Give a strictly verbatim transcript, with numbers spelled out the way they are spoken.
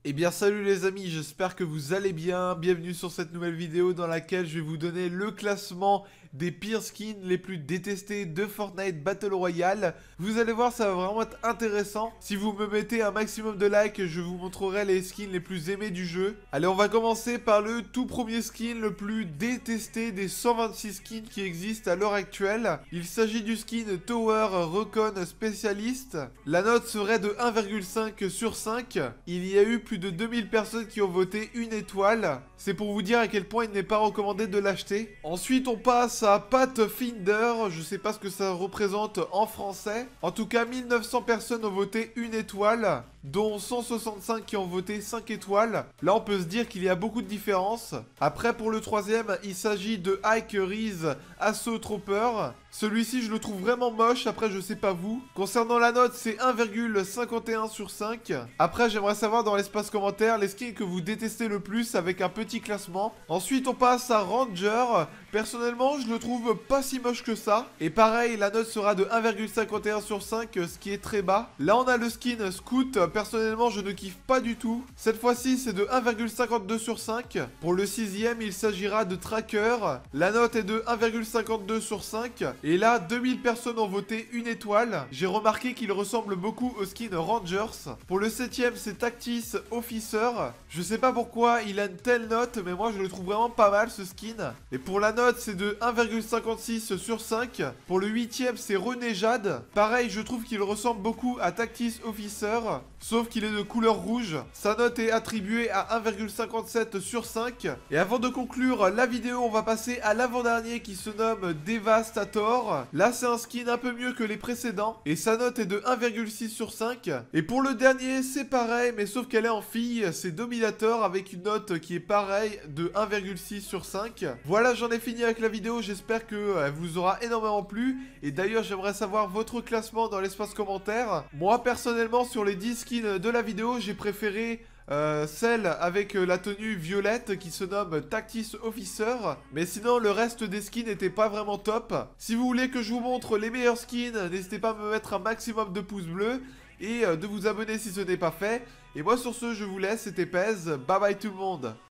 Eh bien salut les amis, j'espère que vous allez bien. Bienvenue sur cette nouvelle vidéo dans laquelle je vais vous donner le classement des pires skins les plus détestés de Fortnite Battle Royale. Vous allez voir, ça va vraiment être intéressant. Si vous me mettez un maximum de likes, je vous montrerai les skins les plus aimés du jeu. Allez, on va commencer par le tout premier skin le plus détesté des cent vingt-six skins qui existent à l'heure actuelle. Il s'agit du skin Tower Recon Specialist. La note serait de un virgule cinq sur cinq. Il y a eu plus de deux mille personnes qui ont voté une étoile. C'est pour vous dire à quel point il n'est pas recommandé de l'acheter. Ensuite, on passe à Pathfinder. Je sais pas ce que ça représente en français. En tout cas, mille neuf cents personnes ont voté une étoile, dont cent soixante-cinq qui ont voté cinq étoiles. Là, on peut se dire qu'il y a beaucoup de différences. Après, pour le troisième, il s'agit de Ike Reese Assault Trooper. Celui-ci, je le trouve vraiment moche. Après, je sais pas vous. Concernant la note, c'est un virgule cinquante et un sur cinq. Après, j'aimerais savoir dans l'espace commentaire les skins que vous détestez le plus avec un petit classement. Ensuite, on passe à Ranger. Personnellement, je le trouve pas si moche que ça. Et pareil, la note sera de un virgule cinquante et un sur cinq, ce qui est très bas. Là, on a le skin Scout. Personnellement, je ne kiffe pas du tout. Cette fois-ci, c'est de un virgule cinquante-deux sur cinq. Pour le sixième, il s'agira de Tracker. La note est de un virgule cinquante-deux sur cinq. Et là, deux mille personnes ont voté une étoile. J'ai remarqué qu'il ressemble beaucoup au skin Rangers. Pour le septième, c'est Tactis Officer. Je sais pas pourquoi il a une telle note, mais moi je le trouve vraiment pas mal ce skin. Et pour la note, c'est de un virgule cinquante-six sur cinq. Pour le huitième, c'est René Jade. Pareil, je trouve qu'il ressemble beaucoup à Tactis Officer, sauf qu'il est de couleur rouge. Sa note est attribuée à un virgule cinquante-sept sur cinq. Et avant de conclure la vidéo, on va passer à l'avant-dernier qui se nomme Devastator. Là, c'est un skin un peu mieux que les précédents. Et sa note est de un virgule six sur cinq. Et pour le dernier, c'est pareil, mais sauf qu'elle est en fille. C'est Dominator avec une note qui est pareille de un virgule six sur cinq. Voilà, j'en ai fini avec la vidéo. J'espère qu'elle vous aura énormément plu. Et d'ailleurs, j'aimerais savoir votre classement dans l'espace commentaire. Moi, personnellement, sur les dix skins de la vidéo, j'ai préféré... Euh, celle avec euh, la tenue violette qui se nomme Tactis Officer. Mais sinon le reste des skins n'était pas vraiment top. Si vous voulez que je vous montre les meilleurs skins, n'hésitez pas à me mettre un maximum de pouces bleus et euh, de vous abonner si ce n'est pas fait. Et moi sur ce je vous laisse, c'était Pez, bye bye tout le monde.